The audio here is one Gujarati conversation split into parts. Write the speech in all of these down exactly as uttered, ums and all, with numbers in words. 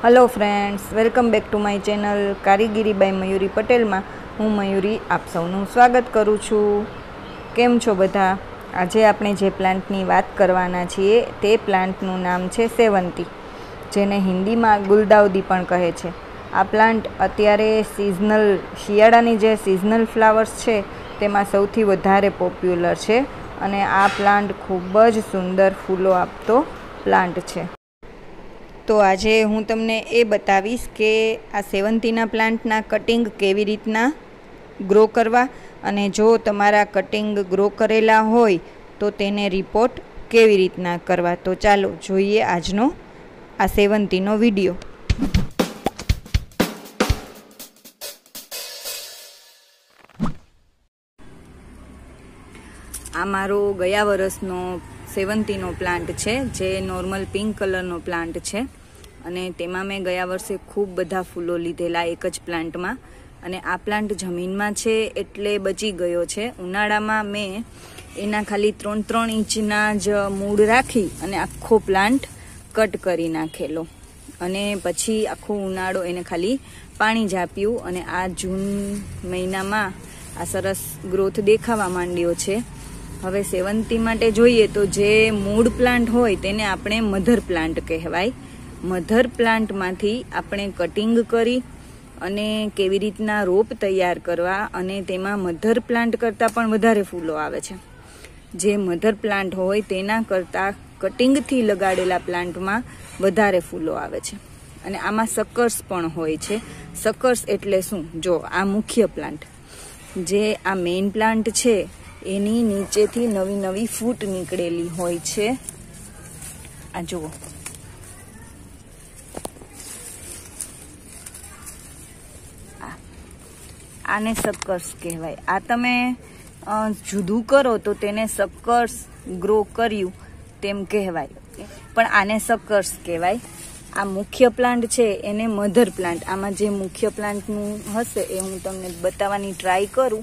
Hello friends, welcome back to my channel Karigiri by Mayuri Patel में हूँ मयूरी आप सौનું स्वागत करूँ छूँ। केम छो बधा? आजे आपणे जे प्लांटनी वात करवाना छीए ते प्लांटनुं नाम छे सेवंती, जेने हिंदी में गुलदाउदी पण कहे छे। आ प्लांट अत्यारे सीजनल शियाळानी जे सीजनल फ्लावर्स छे तेमां सौथी वधारे पॉप्युलर छे अने आ प्लांट खूब ज सुंदर फूलो आपतो प्लांट छे। तो आज हूँ तमने ए बतावीश के आ सेवंतीना प्लांटना कटिंग केवी रीतना ग्रो करवा अने जो तमारा कटिंग ग्रो करेला होय तो तेने रिपोर्ट केवी रीतना करवा। तो चालो जोईए आजनो आ सेवंतीनो विडियो। आ मारो गया वरसनो सेवंतीनो प्लांट छे जे नॉर्मल पिंक कलरनो प्लांट छे अने तेमां मैं गया वर्षे खूब बधा फूलो लीधेला एक ज प्लांटमां अने आ प्लांट जमीनमां छे एटले बची गयो छे। उनाळामां मैं एना खाली त्रण त्रण इंचना ज मूळ राखी अने आखो प्लांट कट करी नाखेलो अने पछी आखो उनाळो एने खाली पाणी ज आप्युं अने आ जून महीनामां आ सरस ग्रोथ देखावा मांड्यो छे। हवे सेवंती माटे जोईए तो जे मूळ प्लांट होय तेने आपणे मधर प्लांट कहेवाय। मधर प्लांट मांथी आपणे कटिंग करी अने केवी रीतना रोप तैयार करवा अने तेमां मधर प्लांट करता पण वधारे फूलो आवे छे। जे मधर प्लांट होय तेना करता कटिंग थी लगाडेला प्लांटमां वधारे फूलो आवे छे अने आमां सकर्स पण होय छे। सकर्स एटले शुं? जो आ मुख्य प्लांट जे आ मेन प्लांट छे एनी नीचेथी नवी नवी फूट निकळेली होय छे। आ जुओ, आने सकर्स कहेवाय। आ तमे जुदू करो तो तेने सकर्स ग्रो कर्यु तेम कहेवाय, पण आने सकर्स कहेवाय। आ मुख्य प्लांट छे एने मधर प्लांट। आमां जे मुख्य प्लांटनुं हशे ए हुं तमने बताववानी ट्राय करूं।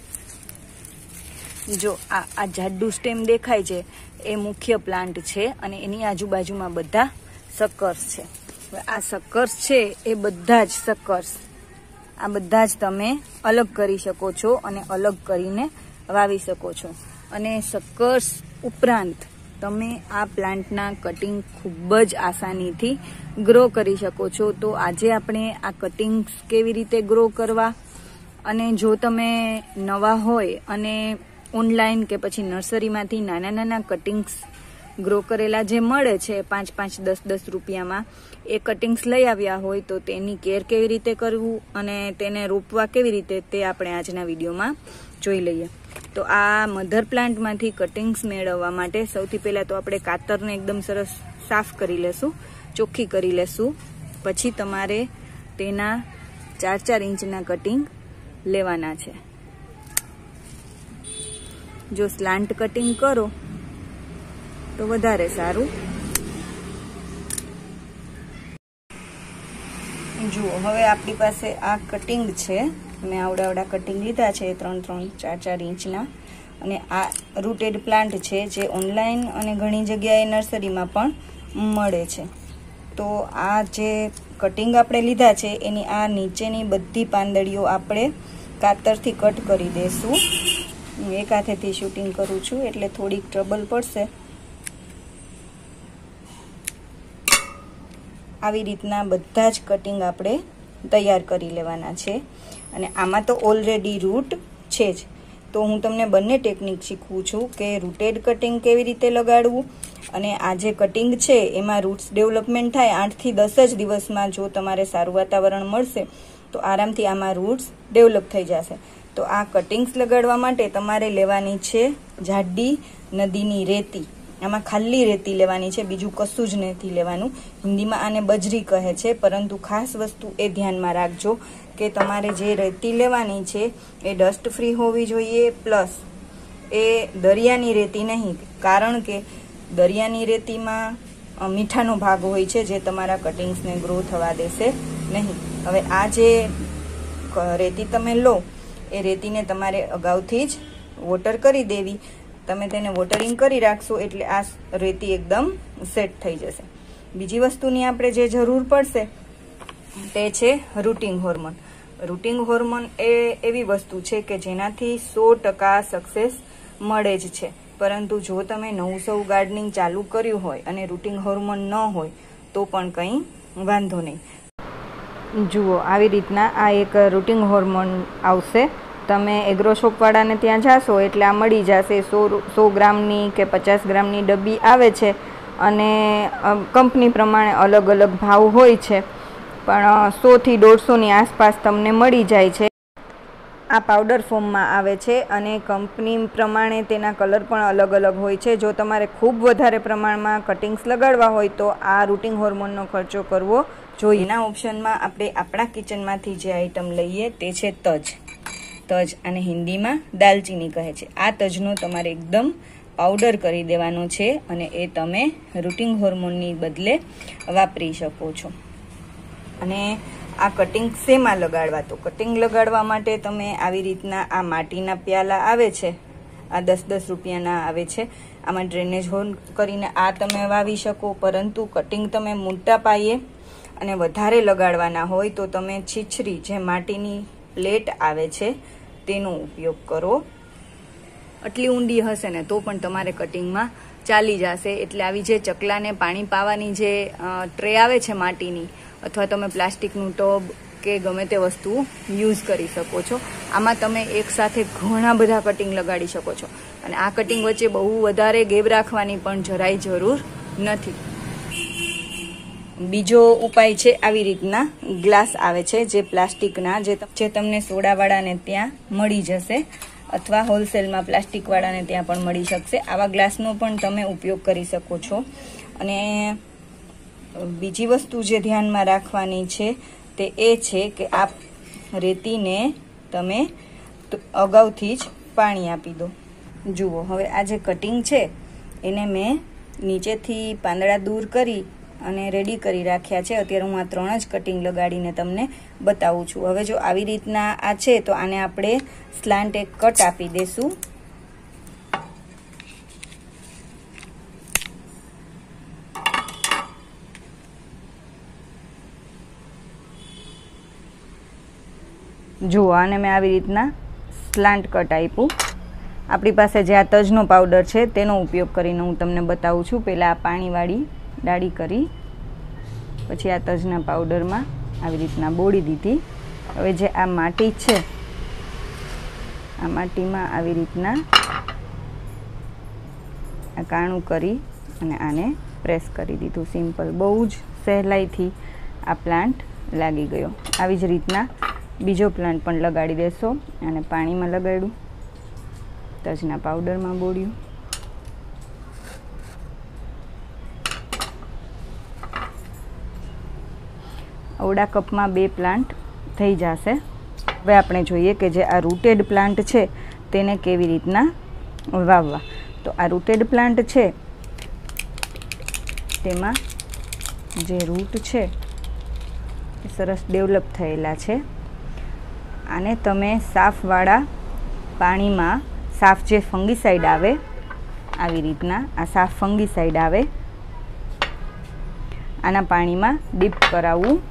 जो आ आ जाडू स्टेम देखाय छे ए मुख्य प्लांट छे अने एनी आजुबाजुमां बधा सकर्स छे। आ सकर्स छे ए बधा ज सकर्स आ बधा ज तमे अलग करी शको छो अने अलग करीने वावी शको छो अने सकर्स उपरांत तमे आ प्लांटना कटिंग खूब ज आसानीथी ग्रो करी शको छो। तो आजे आपणे आ कटिंग्स केवी रीते ग्रो करवा अने जो तमे नवा होय अने ऑनलाइन के पछी नर्सरीमांथी नाना नाना कटिंग्स ग्रो करेला जे मळे छे पांच पांच दस दस रुपियामां ए कटिंग्स लई आव्या होय तो तेनी केर केवी रीते करवू अने तेने रोपवा केवी रीते ते आपणे आजना विडियोमां जोई लईए। तो आ मधर प्लांटमांथी कटिंग्स मेळववा माटे सौथी पहेला तो आपणे कातरने एकदम सरस साफ करी लेशुं, ચોખ્ખી करी लेशुं। पछी तमारे तेना चार चार इंचना कटिंग लेवाना छे। जो स्लांट कटिंग करो तो वधारे सारू। जुओ, हवे आपणी पासे आ कटिंग छे। मैं आवड़ा आवड़ा कटिंग लीधा छे त्रण त्रण चार चार इंचना अने आ रूटेड प्लांट छे जे ऑनलाइन अने घणी जग्याए नर्सरीमां पण मळे छे। तो आ जे कटिंग आपणे लीधा छे एनी आ नीचेनी बधी પાંદડીઓ आपणे कातरथी कट करी देशुं। एक हाथेथी शूटिंग करूं छुं એટલે થોડીક ટ્રબલ પડશે। આવી રીતના બધા જ કટિંગ આપણે તૈયાર કરી લેવાના છે અને આમાં તો ઓલરેડી રૂટ છે જ। તો હું તમને બંને ટેકનિક શીખવું છું કે રૂટેડ કટિંગ કેવી રીતે લગાડવું અને આ જે કટિંગ છે એમાં રૂટ્સ ડેવલપમેન્ટ થાય આઠ થી દસ જ દિવસમાં જો તમારે સારું વાતાવરણ મળશે તો આરામથી આમાં રૂટ્સ ડેવલપ થઈ જશે। तो आ कटिंग्स लगाड़वा माटे तमारे लेवानी छे जाडी नदीनी रेती। आमां खाली रेती लेवानी छे, बीजुं कशुं ज नथी लेवानुं। हिंदीमां आने बजरी कहे छे, परंतु खास वस्तु ए ध्यानमां राखजो के तमारे जे रेती लेवानी छे ए डस्ट फ्री होवी जोईए, प्लस ए दरियानी रेती नहीं, कारण के दरियानी रेतीमां मीठानो भाग होय छे जे तमारा कटिंग्सने ग्रो थवा देशे नहीं। हवे आ जे रेती तमे लो ए रेतीने तमारे अगाउथी ज वोटर करी देवी। तमे तेने वोटरिंग करी राखशो एटले आ रेती एकदम सेट थई जशे। बीजी वस्तुनी आपणे जे जरूर पड़शे તે છે રૂટિંગ હોર્મોન. રૂટિંગ હોર્મોન એ એવી વસ્તુ છે કે જેનાથી સો ટકા સક્સેસ મળે જ છે. પરંતુ જો તમે નવું સૌ ગાર્ડનિંગ ચાલુ કર્યું હોય અને રૂટિંગ હોર્મોન ન હોય તો પણ કંઈ વાંધો નહીં. જુઓ, આવી રીતના આ એક રૂટિંગ હોર્મોન આવશે. તમે એગ્રો શોપવાળાને ત્યાં જાશો એટલે આ મળી જશે. સો સો ગ્રામની કે પચાસ ગ્રામની ડબ્બી આવે છે અને કંપની પ્રમાણે અલગ અલગ ભાવ હોય છે, પણ સોથી દોઢસોની આસપાસ તમને મળી જાય છે. આ પાવડર ફોર્મમાં આવે છે અને કંપની પ્રમાણે તેના કલર પણ અલગ અલગ હોય છે. જો તમારે ખૂબ વધારે પ્રમાણમાં કટિંગ્સ લગાડવા હોય તો આ રૂટિંગ હોર્મોનનો ખર્ચો કરવો જોઈએ. એના ઓપ્શનમાં આપણે આપણા કિચનમાંથી જે આઈટમ લઈએ તે છે તજ. તજ અને હિન્દીમાં દાલચીની કહે છે. આ તજનો તમારે એકદમ પાવડર કરી દેવાનો છે અને એ તમે રૂટિંગ હોર્મોનની બદલે વાપરી શકો છો. અને આ કટિંગ શેમાં લગાડવા? તો કટિંગ લગાડવા માટે તમે આવી રીતના આ માટીના પ્યાલા આવે છે, આ દસ દસ રૂપિયાના આવે છે, આમાં ડ્રેનેજ હોલ કરીને આ તમે વાવી શકો. પરંતુ કટિંગ તમે મોટા પાયે અને વધારે લગાડવાના હોય તો તમે છીછરી, જે માટીની પ્લેટ આવે છે, તેનો ઉપયોગ કરો. આટલી ઊંડી હશે ને તો પણ તમારે કટિંગમાં ચાલી જશે. એટલે આવી જે ચકલાને પાણી પાવાની જે ટ્રે આવે છે માટીની, અથવા તમે પ્લાસ્ટિકનું ટબ કે ગમે તે વસ્તુ યુઝ કરી શકો છો. આમાં તમે એકસાથે ઘણા બધા કટિંગ લગાડી શકો છો અને આ કટિંગ વચ્ચે બહુ વધારે ગેપ રાખવાની પણ જરાય જરૂર નથી. બીજો ઉપાય છે, આવી રીતના ગ્લાસ આવે છે જે પ્લાસ્ટિકના, જે જે તમને સોડાવાળાને ત્યાં મળી જશે અથવા હોલસેલમાં પ્લાસ્ટિકવાળાને ત્યાં પણ મળી શકશે. આવા ગ્લાસનો પણ તમે ઉપયોગ કરી શકો છો. અને બીજી વસ્તુ જે ધ્યાનમાં રાખવાની છે તે એ છે કે આ રેતીને તમે અગાઉથી જ પાણી આપી દો. જુઓ, હવે આ જે કટિંગ છે એને મેં નીચેથી પાંદડા દૂર કરી અને રેડી કરી રાખ્યા છે. અત્યારે હું આ ત્રણ જ કટિંગ લગાડીને તમને બતાવું છું. હવે જો આવી રીતના આ છે તો આને આપણે સ્લાન્ટ એક કટ આપી દેશું. જુઓ, આને મેં આવી રીતના સ્લાન્ટ કટ આપ્યું. આપણી પાસે જે આ તજનો પાવડર છે તેનો ઉપયોગ કરીને હું તમને બતાવું છું. પહેલાં આ પાણીવાળી ડાળી કરી, પછી આ તજના પાવડરમાં આવી રીતના બોળી દીધી. હવે જે આ માટી છે, આ માટીમાં આવી રીતના આ કાણું કરી અને આને પ્રેસ કરી દીધું. સિમ્પલ, બહુ જ સહેલાઈથી આ પ્લાન્ટ લાગી ગયો. આવી જ રીતના બીજો પ્લાન્ટ પણ લગાડી દેશો. અને પાણીમાં લગાડ્યું, તજના પાવડરમાં બોળ્યું. અવડા કપમાં બે પ્લાન્ટ થઈ જશે. હવે આપણે જોઈએ કે જે આ રૂટેડ પ્લાન્ટ છે તેને કેવી રીતના વાવવા. તો આ રૂટેડ પ્લાન્ટ છે તેમાં જે રૂટ છે એ સરસ ડેવલપ થયેલા છે. આને તમે સાફવાળા પાણીમાં, સાફ જે ફંગીસાઇડ આવે, આવી રીતના આ સાફ ફંગીસાઇડ આવે, આના પાણીમાં ડીપ કરાવવું.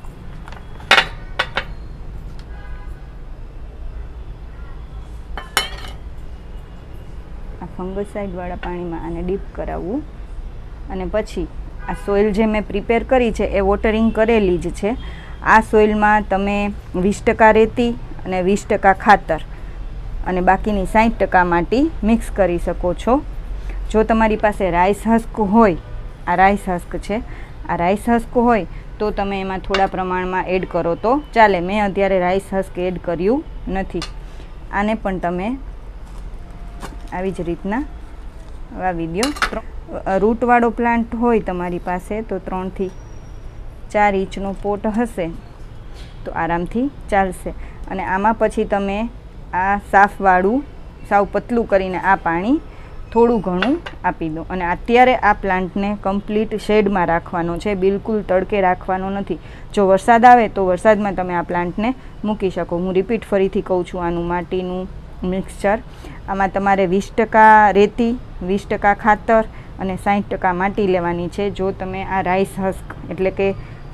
આ ફંગીસાઇડવાળા પાણીમાં આને ડીપ કરાવવું. અને પછી આ સોઇલ જે મેં પ્રિપેર કરી છે એ વોટરિંગ કરેલી જ છે. આ સોઇલમાં તમે વીસ ટકા રેતી અને વીસ ટકા ખાતર અને બાકીની સાઠ ટકા માટી મિક્સ કરી શકો છો. જો તમારી પાસે રાઈસ હસ્ક હોય, આ રાઈસ હસ્ક છે, આ રાઈસ હસ્ક હોય તો તમે એમાં થોડા પ્રમાણમાં એડ કરો તો ચાલે. મેં અત્યારે રાઈસ હસ્ક એડ કર્યું નથી. આને પણ તમે આવી જ રીતના વાવી દો. રૂટવાળો પ્લાન્ટ હોય તમારી પાસે તો ત્રણથી ચાર ઇંચનો પોટ હશે તો આરામથી ચાલશે. અને આમાં પછી તમે આ સાફવાળું સાવ પતલું કરીને આ પાણી થોડું ઘણું આપી દો. અને અત્યારે આ પ્લાન્ટને કમ્પ્લીટ શેડમાં રાખવાનો છે, બિલકુલ તડકે રાખવાનો નથી. જો વરસાદ આવે તો વરસાદમાં તમે આ પ્લાન્ટને મૂકી શકો. હું રિપીટ ફરીથી કહું છું, આનું માટીનું મિક્સચર, આમાં તમારે વીસ ટકા રેતી, વીસ ટકા ખાતર અને સાઠ ટકા માટી લેવાની છે. જો તમે આ રાઈસ હસ્ક એટલે કે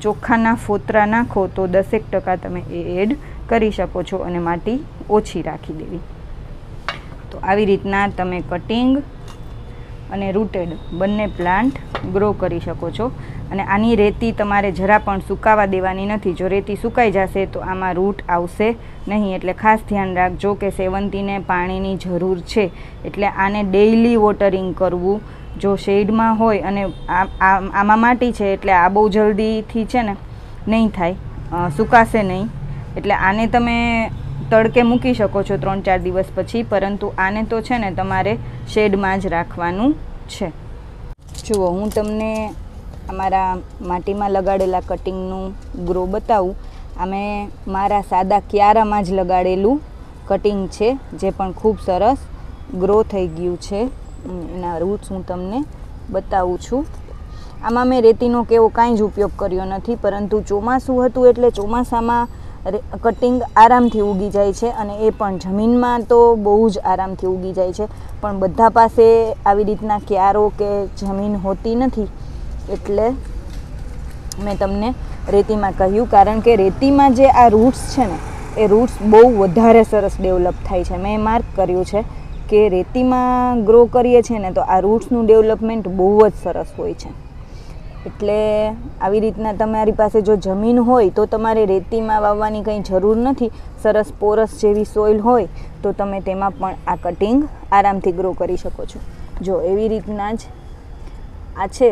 ચોખાના ફોતરા નાખો તો દસેક ટકા તમે એ એડ કરી શકો છો અને માટી ઓછી રાખી દેવી. તો આવી રીતના તમે કટિંગ અને રૂટેડ બંને પ્લાન્ટ ગ્રો કરી શકો છો. અને આની રેતી તમારે જરા પણ સુકાવા દેવાની નથી. જો રેતી સુકાઈ જશે તો આમાં રૂટ આવશે નહીં. એટલે ખાસ ધ્યાન રાખજો કે સેવંતીને પાણીની જરૂર છે, એટલે આને ડેઇલી વોટરિંગ કરવું. જો શેડમાં હોય અને આમાં માટી છે એટલે આ બહુ જલ્દીથી છે ને નહીં થાય, સુકાશે નહીં. એટલે આને તમે તડકે મૂકી શકો છો ત્રણ ચાર દિવસ પછી, પરંતુ આને તો છે ને તમારે શેડમાં જ રાખવાનું છે. જુઓ, હું તમને અમારા માટીમાં લગાડેલા કટિંગનું ગ્રો બતાવું. અમે મારા સાદા ક્યારામાં જ લગાડેલું કટિંગ છે, જે પણ ખૂબ સરસ ગ્રો થઈ ગયું છે. એના રૂટ્સ હું તમને બતાવું છું. આમાં મેં રેતીનો કે એવો કાંઈ જ ઉપયોગ કર્યો નથી, પરંતુ ચોમાસું હતું એટલે ચોમાસામાં કટિંગ આરામથી ઉગી જાય છે, અને એ પણ જમીનમાં તો બહુ જ આરામથી ઉગી જાય છે. પણ બધા પાસે આવી રીતના ક્યારો કે જમીન હોતી નથી, એટલે મેં તમને રેતીમાં કહ્યું. કારણ કે રેતીમાં જે આ રૂટ્સ છે ને એ રૂટ્સ બહુ વધારે સરસ ડેવલપ થાય છે. મેં માર્ક કર્યું છે કે રેતીમાં ગ્રો કરીએ છીએ ને તો આ રૂટ્સનું ડેવલપમેન્ટ બહુ જ સરસ હોય છે. એટલે આવી રીતના તમારી પાસે જો જમીન હોય તો તમારે રેતીમાં વાવવાની કંઈ જરૂર નથી. સરસ પોરસ જેવી સોઇલ હોય તો તમે તેમાં પણ આ કટિંગ આરામથી ગ્રો કરી શકો છો. જો એવી રીતના જ આ છે,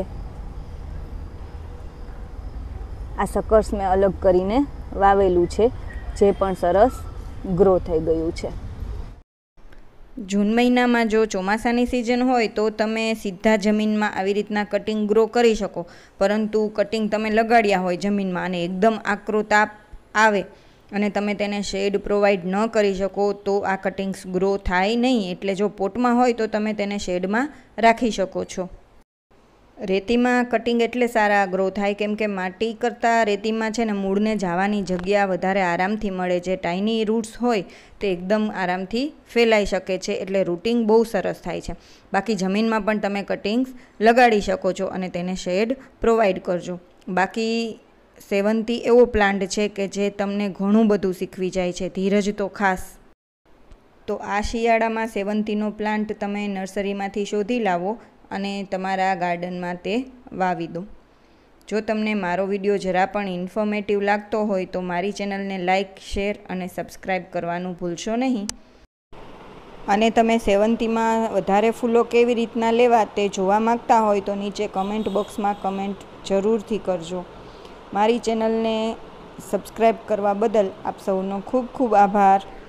આ સકર્સ મેં અલગ કરીને વાવેલું છે, જે પણ સરસ ગ્રો થઈ ગયું છે. જૂન મહિનામાં જો ચોમાસાની સિઝન હોય તો તમે સીધા જમીનમાં આવી રીતના કટિંગ ગ્રો કરી શકો, પરંતુ કટિંગ તમે લગાડ્યા હોય જમીનમાં અને એકદમ આકરો તાપ આવે અને તમે તેને શેડ પ્રોવાઈડ ન કરી શકો તો આ કટિંગ્સ ગ્રો થાય નહીં. એટલે જો પોટમાં હોય તો તમે તેને શેડમાં રાખી શકો છો. રેતીમાં કટિંગ એટલે સારા ગ્રો થાય, કેમ કે માટી કરતાં રેતીમાં છે ને મૂળને જવાની જગ્યા વધારે આરામથી મળે. જે ટાઇની રૂટ્સ હોય તે એકદમ આરામથી ફેલાઈ શકે છે, એટલે રૂટિંગ બહુ સરસ થાય છે. બાકી જમીનમાં પણ તમે કટિંગ્સ લગાડી શકો છો અને તેને શેડ પ્રોવાઈડ કરજો. બાકી સેવંતી એવો પ્લાન્ટ છે કે જે તમને ઘણું બધું શીખવી જાય છે, ધીરજ તો ખાસ. તો આ શિયાળામાં સેવંતીનો પ્લાન્ટ તમે નર્સરીમાંથી શોધી લાવો અને તમારા ગાર્ડનમાં તે વાવી દો. જો તમને મારો વિડીયો જરા પણ ઇન્ફોર્મેટિવ લાગતો હોય તો મારી ચેનલને લાઇક, શેર અને સબસ્ક્રાઈબ કરવાનું ભૂલશો નહીં. અને તમે સેવંતીમાં વધારે ફૂલો કેવી રીતના લેવા તે જોવા માગતા હોય તો નીચે કમેન્ટ બોક્સમાં કમેન્ટ જરૂરથી કરજો. મારી ચેનલને સબસ્ક્રાઈબ કરવા બદલ આપ સૌનો ખૂબ ખૂબ આભાર.